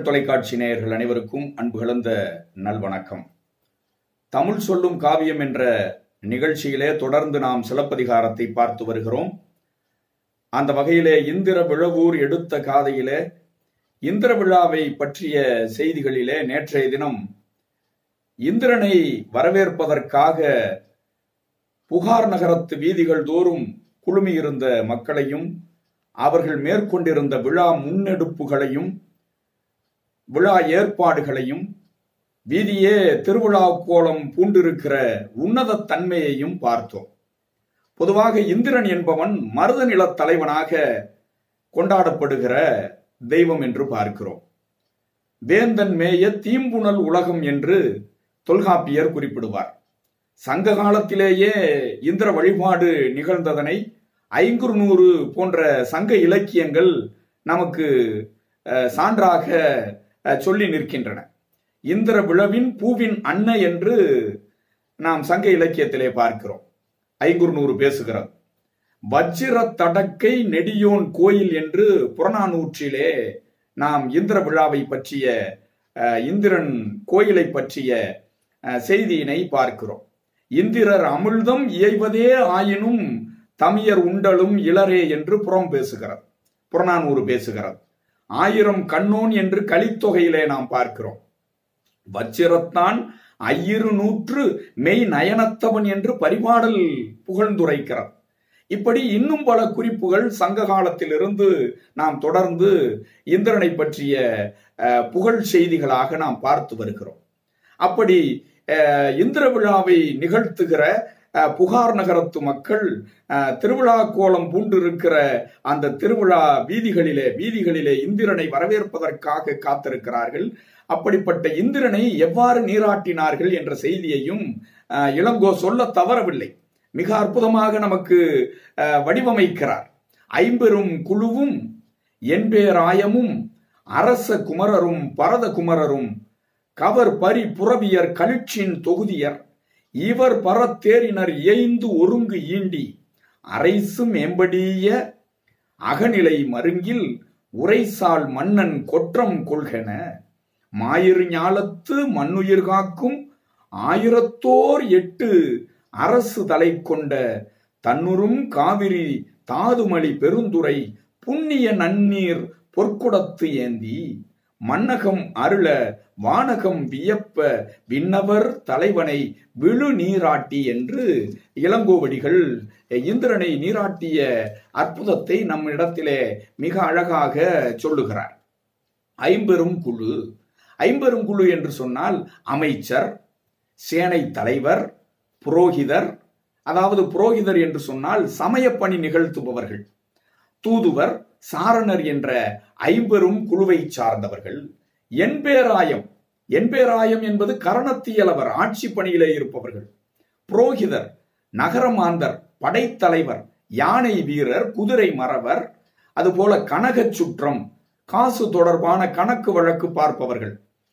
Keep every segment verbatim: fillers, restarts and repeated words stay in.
தொலைக்காட்சி நேயர்கள் அனைவருக்கும் அன்பு கலந்த நல்வணக்கம். தமிழ் சொல்லும் காவியம் என்ற நிகழ்ச்சியிலே தொடர்ந்து நாம் சிலப்பதிகாரத்தை பார்த்து வருகிறோம். அந்த வகையிலே இந்திர விழவூர் எடுத்த காதையிலே இந்திர விழாவை பற்றிய செய்திகளிலே நேற்றைய தினம் இந்திரனை வரவேற்பதற்காக புகார் நகரத்து வீதிகள் தோறும் குழுமியிருந்த மக்களையும் அவர்கள் மேற்கொண்டிருந்த விழா முன்னெடுப்புகளையும் விழா ஏற்பாடுகளையும் வீதியே திருவிழா கோலம் பூண்டிருக்கிற உன்னத தன்மையையும் பார்த்தோம். பொதுவாக இந்திரன் என்பவன் மருத நில தலைவனாக கொண்டாடப்படுகிற தெய்வம் என்று பார்க்கிறோம். வேந்தன் மேய தீம்புணல் உலகம் என்று தொல்காப்பியர் குறிப்பிடுவார். சங்க காலத்திலேயே இந்திர வழிபாடு நிகழ்ந்ததனை ஐங்குறுநூறு போன்ற சங்க இலக்கியங்கள் நமக்கு சான்றாக சொல்லி நிற்கின்றன. இந்திர விழவின் பூவின் அன்னை என்று நாம் சங்க இலக்கியத்திலே பார்க்கிறோம். ஐங்குறுநூறு பேசுகிறது. வஜ்ர தடக்கை நெடியோன் கோயில் என்று புறநானூற்றிலே நாம் இந்திர விழாவை பற்றிய இந்திரன் கோயிலை பற்றிய செய்தியினை பார்க்கிறோம். இந்திரர் அமிழ்தம் இயைவதே ஆயினும் தமியர் உண்டலும் இளரே என்று புறம் பேசுகிறது, புறநானூறு பேசுகிறது. ஆயிரம் கண்ணோன் என்று கலித்தொகையிலே நாம் பார்க்கிறோம். வச்சிரத்தான் ஐயிரு நூற்று மெய் நயனத்தவன் என்று பரிபாடல் புகழ்ந்துரைக்கிறார். இப்படி இன்னும் பல குறிப்புகள் சங்க காலத்திலிருந்து நாம் தொடர்ந்து இந்திரனை பற்றிய புகழ் செய்திகளாக நாம் பார்த்து வருகிறோம். அப்படி இந்திர விழாவை நிகழ்த்துகிற புகார் நகரத்து மக்கள் திருவிழா கோலம் பூண்டிருக்கிற அந்த திருவிழா வீதிகளிலே வீதிகளிலே இந்திரனை வரவேற்பதற்காக காத்திருக்கிறார்கள். அப்படிப்பட்ட இந்திரனை எவ்வாறு நீராட்டினார்கள் என்ற செய்தியையும் இளங்கோ சொல்ல தவறவில்லை. மிக அற்புதமாக நமக்கு வடிவமைக்கிறார். ஐம்பெரும் குழுவும் என்பேராயமும் அரச குமரரும் பரத குமரரும் கவர் பரி புறவியர் கழிச்சின் தொகுதியர் இவர் பரத்தேரினர் இயைந்து ஒருங்கு ஈண்டி அரைசு மேம்படிய அகநிலை மருங்கில் உரைசால் மன்னன் கொற்றம் கொள்கென மாயிரு ஞாலத்து மண்ணுயிர் காக்கும் ஆயிரத்தோர் எட்டு அரசு தலை கொண்ட தன்னுறும் காவிரி தாதுமலி பெருந்துரை புண்ணிய நன்னீர் பொற்குடத்து ஏந்தி மன்னகம் அருள வானகம் வியப்ப விண்ணவர் தலைவனை விழு நீராட்டி என்று இளங்கோவடிகள் இந்திரனை நீராட்டிய அற்புதத்தை நம் இடத்திலே மிக அழகாக சொல்லுகிறார். ஐம்பெரும் குழு ஐம்பெரும் குழு என்று சொன்னால் அமைச்சர், சேனை தலைவர், புரோகிதர், அதாவது புரோகிதர் என்று சொன்னால் சமய பணி நிகழ்த்துபவர்கள், தூதுவர், சாரணர் என்ற ஐம்பெரும் குழுவை சார்ந்தவர்கள். என்பேராயம் என்பேராயம் என்பது கரணத்தியலவர், ஆட்சி பணியிலே இருப்பவர்கள். புரோகிதர் நகரமாந்தர், படைத்தலைவர், யானை வீரர், குதிரை மறவர், அதுபோல கனக சுற்றம், காசு தொடர்பான கணக்கு வழக்கு பார்ப்பவர்கள்,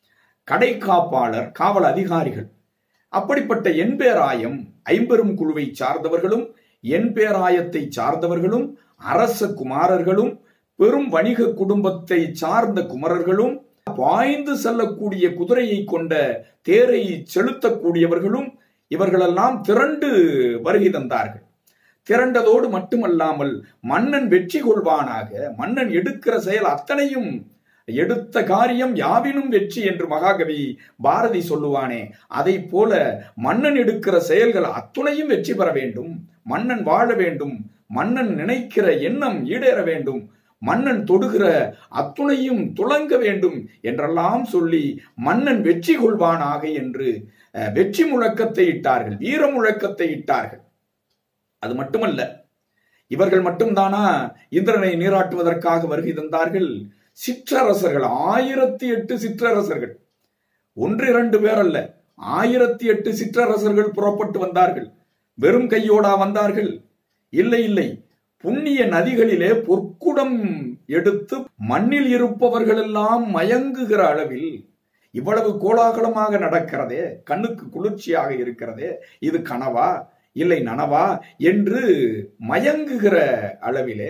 கடை காப்பாளர், காவல் அதிகாரிகள். அப்படிப்பட்ட என்பேராயம் ஐம்பெரும் குழுவை சார்ந்தவர்களும் என்பேராயத்தை சார்ந்தவர்களும் அரச குமாரர்களும் பெரும் வணிக குடும்பத்தை சார்ந்த குமரர்களும் பாய்ந்து செல்லக்கூடிய குதிரையை கொண்ட தேரை செலுத்தக்கூடியவர்களும் இவர்களெல்லாம் திரண்டு வருகை தந்தார்கள். திரண்டதோடு மட்டுமல்லாமல் மன்னன் வெற்றி கொள்வானாக, மன்னன் எடுக்கிற செயல் அத்தனையும் எடுத்த காரியம் யாவினும் வெற்றி என்று மகாகவி பாரதி சொல்லுவானே, அதை போல மன்னன் எடுக்கிற செயல்கள் அத்துணையும் வெற்றி பெற வேண்டும், மன்னன் வாழ வேண்டும், மன்னன் நினைக்கிற எண்ணம் ஈடேற வேண்டும், மன்னன் தொடுகிற அத்துணையும் துளங்க வேண்டும் என்றெல்லாம் சொல்லி மன்னன் வெற்றி கொள்வானாக என்று வெற்றி முழக்கத்தை இட்டார்கள், வீர முழக்கத்தை இட்டார்கள். அது மட்டுமல்ல, இவர்கள் மட்டும்தானா இந்திரனை நீராட்டுவதற்காக வருகை தந்தார்கள்? சிற்றரசர்கள், ஆயிரத்தி எட்டு சிற்றரசர்கள், ஒன்று இரண்டு பேர் அல்ல, ஆயிரத்தி எட்டு சிற்றரசர்கள் புறப்பட்டு வந்தார்கள். வெறும் கையோடா வந்தார்கள்? இல்லை இல்லை, புண்ணிய நதிகளிலே பொற்குடம் எடுத்து மண்ணில் இருப்பவர்கள் எல்லாம் மயங்குகிற அளவில் இவ்வளவு கோலாகலமாக நடக்கிறதே, கண்ணுக்கு குளிர்ச்சியாக இருக்கிறதே, இது கனவா இல்லை நனவா என்று மயங்குகிற அளவிலே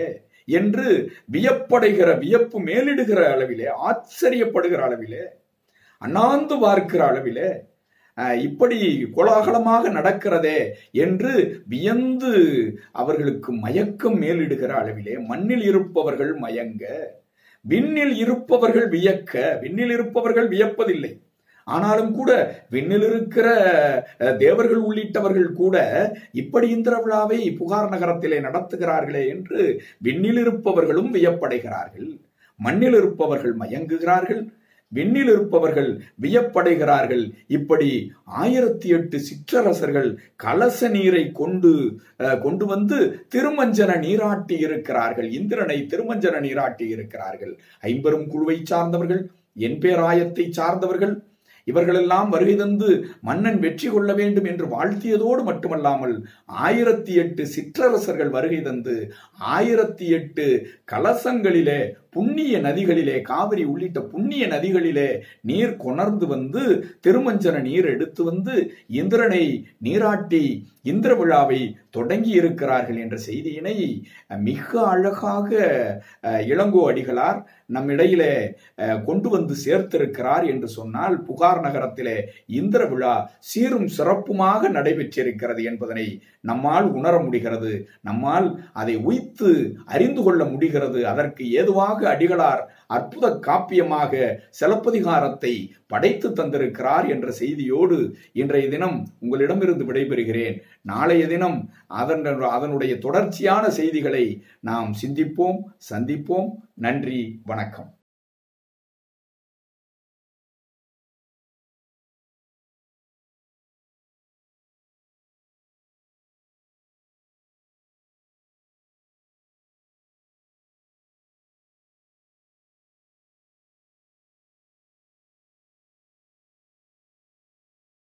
என்று வியப்படைகிற, வியப்பு மேலிடுகிற அளவிலே, ஆச்சரியப்படுகிற அளவிலே, அண்ணாந்து பார்க்கிற அளவிலே இப்படி கோலாகலமாக நடக்கிறதே என்று வியந்து அவர்களுக்கு மயக்கம் மேலிடுகிற அளவிலே மண்ணில் இருப்பவர்கள் மயங்க, விண்ணில் இருப்பவர்கள் வியக்க. விண்ணில் இருப்பவர்கள் வியப்பதில்லை, ஆனாலும் கூட விண்ணில் இருக்கிற தேவர்கள் உள்ளிட்டவர்கள் கூட இப்படி இந்திர விழாவை புகார் நகரத்திலே நடத்துகிறார்களே என்று விண்ணில் இருப்பவர்களும் வியப்படைகிறார்கள். மண்ணில் இருப்பவர்கள் மயங்குகிறார்கள், விண்ணில் இருப்பவர்கள் வியப்படைகிறார்கள். இப்படி ஆயிரத்தி எட்டு சிற்றரசர்கள் கலச நீரை கொண்டு கொண்டு வந்து திருமஞ்சன நீராட்டி இருக்கிறார்கள். இந்திரனை திருமஞ்சன நீராட்டி இருக்கிறார்கள். ஐம்பெரும் குழுவை சார்ந்தவர்கள், என் பேராயத்தை சார்ந்தவர்கள் இவர்களெல்லாம் வருகை தந்து மன்னன் வெற்றி கொள்ள வேண்டும் என்று வாழ்த்தியதோடு மட்டுமல்லாமல் ஆயிரத்தி எட்டு சிற்றரசர்கள் வருகை தந்து ஆயிரத்தி எட்டு கலசங்களிலே, புண்ணிய நதிகளிலே, காவிரி உள்ளிட்ட புண்ணிய நதிகளிலே நீர் கொணர்ந்து வந்து திருமஞ்சன நீர் எடுத்து வந்து இந்திரனை நீராட்டி இந்திர விழாவை தொடங்கி இருக்கிறார்கள் என்ற செய்தியினை மிக அழகாக இளங்கோ அடிகளார் நம்மிடையிலே கொண்டு வந்து சேர்த்திருக்கிறார் என்று சொன்னால், புகார் நகரத்திலே இந்திர விழா சீரும் சிறப்புமாக நடைபெற்றிருக்கிறது என்பதனை நம்மால் உணர முடிகிறது. நம்மால் அதை உய்த்து அறிந்து கொள்ள முடிகிறது. அதற்கு ஏதுவாக அடிகளார் அற்புத காப்பியமாக சிலப்பதிகாரத்தை படைத்து தந்திருக்கிறார் என்ற செய்தியோடு இன்றைய தினம் உங்களிடமிருந்து விடைபெறுகிறேன். நாளைய தினம் அதன் அதனுடைய தொடர்ச்சியான செய்திகளை நாம் சிந்திப்போம், சந்திப்போம். நன்றி, வணக்கம்.